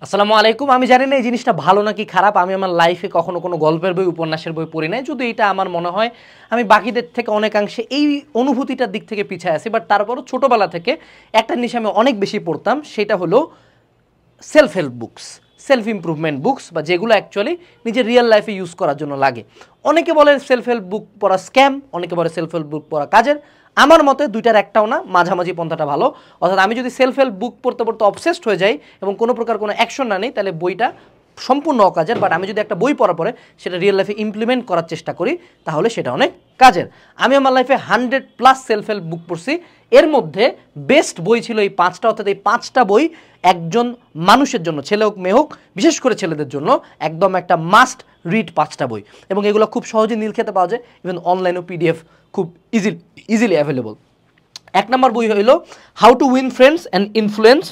আসসালামু আলাইকুম। আমি জানি না এই জিনিসটা ভালো নাকি খারাপ। আমি আমার লাইফে কখনো কোনো গল্পের বই উপন্যাসের বই পড়ি নাই, যদি এটা আমার মনে হয় আমি বাকিদের থেকে অনেকাংশে এই অনুভূতিটার দিক থেকে পিছিয়ে আছি। বাট তারপরও ছোটোবেলা থেকে একটা জিনিস আমি অনেক বেশি পড়তাম, সেটা হলো self help books, self improvement books, বা যেগুলো অ্যাকচুয়ালি নিজের রিয়েল লাইফে ইউজ করার জন্য লাগে। অনেকে বলে সেলফ হেল্প বুক পড়া স্ক্যাম, অনেকে বলে সেলফ হেল্প বুক পড়া কাজের। আমার মতে দুইটার একটাও না, মাঝামাঝি পন্থাটা ভালো। অর্থাৎ আমি যদি সেলফ হেল্প বুক পড়তে পড়তে অবসেসড হয়ে যাই এবং কোনো প্রকার কোনো অ্যাকশন না নেই, তাহলে বইটা সম্পূর্ণ অকাজের। বাট আমি যদি একটা বই পড়ার পরে সেটা রিয়েল লাইফে ইমপ্লিমেন্ট করার চেষ্টা করি, তাহলে সেটা অনেক কাজের। আমি আমার লাইফে 100+ সেলফ হেল্প বুক পড়ছি। এর মধ্যে বেস্ট বই ছিল এই 5টা, অর্থাৎ এই 5টা বই একজন মানুষের জন্য, ছেলে হোক মেয়ে হোক, বিশেষ করে ছেলেদের জন্য একদম একটা মাস্ট রিড 5টা বই। এবং এগুলো খুব সহজে নীল খেতে পাওয়া যায়, ইভেন অনলাইনেও পিডিএফ খুব ইজিলি অ্যাভেলেবল। 1 নম্বর বই হইল how to win friends and influence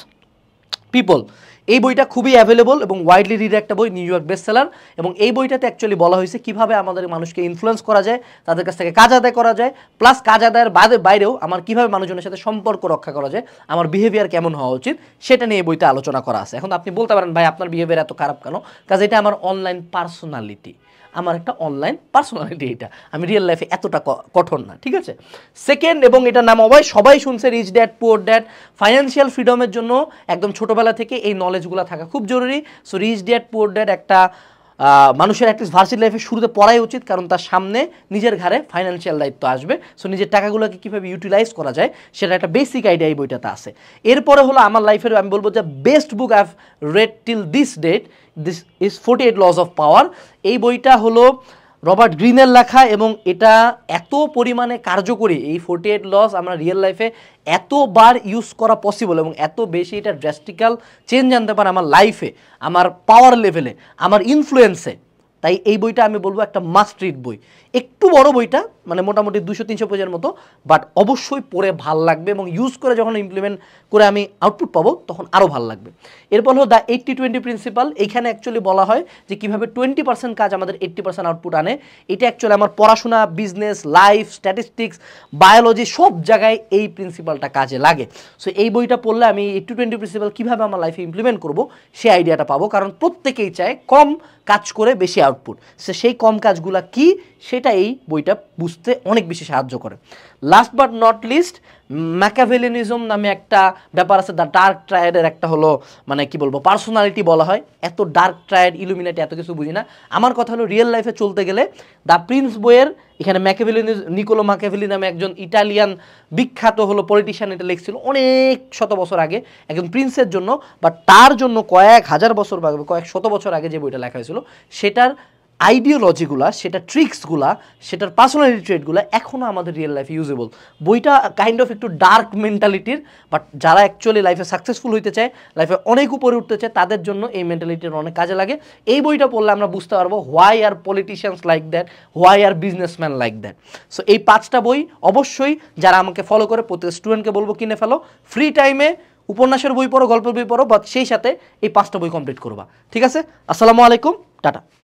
people. এই বইটা খুবই অ্যাভেলেবল এবং ওয়াইডলি রিড একটা বই, নিউ ইয়র্ক বেস্ট সেলার। এবং এই বইটাতে অ্যাকচুয়ালি বলা হয়েছে কীভাবে আমাদের মানুষকে ইনফ্লুয়েন্স করা যায়, তাদের কাছ থেকে কাজ আদায় করা যায়, প্লাস কাজ আদায়ের বাইরেও আমার কীভাবে মানুষজনের সাথে সম্পর্ক রক্ষা করা যায়, আমার বিহেভিয়ার কেমন হওয়া উচিত, সেটা নিয়ে এই বইতে আলোচনা করা আছে। এখন আপনি বলতে পারেন ভাই আপনার বিহেভিয়ার এত খারাপ কেন? কাজ এটা আমার অনলাইন পার্সোনালিটি, আমার একটা অনলাইন পার্সোনালিটি, এটা আমি রিয়েল লাইফে এতটা কঠোর না, ঠিক আছে। সেকেন্ড, এবং এটার নাম সবাই শুনছে, rich dad poor dad. Financial ফ্রিডমের জন্য একদম ছোটোবেলা থেকে এই নলেজগুলো থাকা খুব জরুরি। So rich dad poor dad একটা মানুষের অ্যাটলিস্ট ভার্সিটি লাইফে শুরুতে পড়াই উচিত, কারণ তার সামনে নিজের ঘাড়ে ফাইন্যান্সিয়াল দায়িত্ব আসবে। সো নিজের টাকাগুলোকে কীভাবে ইউটিলাইজ করা যায় সেটা একটা বেসিক আইডিয়া এই বইটাতে আছে। এরপরে হলো আমার লাইফের আমি বলবো যে best book I have read till this date, this is 48 laws of power. এই বইটা হলো রবার্ট গ্রিনের লেখা এবং এটা এত পরিমাণে কার্যকরী। এই 48 লস আমরা রিয়েল লাইফে এতবার ইউজ করা পসিবল এবং এত বেশি এটা ড্রাস্টিক্যাল চেঞ্জ আনতে পারে আমার লাইফে, আমার পাওয়ার লেভেলে, আমার ইনফ্লুয়েন্সে। তাই এই বইটা আমি বলবো একটা মাস্ট রিড বই। একটু বড় বইটা, মানে মোটামুটি 200-300 পেজের মতো, বাট অবশ্যই পড়ে ভাল লাগবে এবং ইউজ করে যখন ইমপ্লিমেন্ট করে আমি আউটপুট পাবো তখন আরও ভাল লাগবে। এরপর হলো দ্য 80-20 প্রিন্সিপাল। এইখানে অ্যাকচুয়ালি বলা হয় যে কীভাবে 20% কাজ আমাদের 80% আউটপুট আনে। এটা অ্যাকচুয়ালি আমার পড়াশোনা, বিজনেস, লাইফ, স্ট্যাটিস্টিক্স, বায়োলজি সব জায়গায় এই প্রিন্সিপালটা কাজে লাগে। সো এই বইটা পড়লে আমি 80-20 প্রিন্সিপাল কীভাবে আমার লাইফে ইমপ্লিমেন্ট করবো সেই আইডিয়াটা পাবো, কারণ প্রত্যেকেই চায় কম কাজ করে বেশি আউটপুট। সেই কম কাজগুলা কি সেটা এই বইটা বুঝতে অনেক বেশি সাহায্য করে। Last but not least, Machiavellianism নামে একটা ব্যাপার আছে। দ্য ডার্ক ট্রায়াডের একটা হলো, মানে কি বলবো, পার্সোনালিটি বলা হয়। এত ডার্ক ট্রায়াড, ইলুমিনাটি এত কিছু বুঝি না। আমার কথা হলো রিয়েল লাইফে চলতে গেলে দ্য প্রিন্স বইয়ের এখানে নিকোলো ম্যাকিয়াভেলি নামে একজন ইটালিয়ান বিখ্যাত হলো পলিটিশিয়ান এটা লিখছিল অনেক শত বছর আগে একজন প্রিন্সের জন্য, বা তার জন্য কয়েক হাজার বছর বা কয়েক শত বছর আগে যে বইটা লেখা হয়েছিল, সেটার আইডিওলজিগুলা, সেটা ট্রিক্সগুলা, সেটার পার্সোনালিটি ট্রেটগুলো এখনও আমাদের রিয়েল লাইফে ইউজেবল। বইটা কাইন্ড অফ একটু ডার্ক মেন্টালিটির, বাট যারা অ্যাকচুয়ালি লাইফে সাকসেসফুল হইতে চায়, লাইফে অনেক উপরে উঠতে চায়, তাদের জন্য এই মেন্টালিটির অনেক কাজে লাগে। এই বইটা পড়লে আমরা বুঝতে পারবো why are politicians like that, why are businessman like that. So এই 5টা বই অবশ্যই যারা আমাকে ফলো করে, প্রত্যেক স্টুডেন্টকে বলবো কিনে ফেলো। ফ্রি টাইমে উপন্যাসের বই পড়ো, গল্পের বই পড়ো, বাট সেই সাথে এই 5টা বই কমপ্লিট করবা, ঠিক আছে? আসসালামু আলাইকুম, টাটা।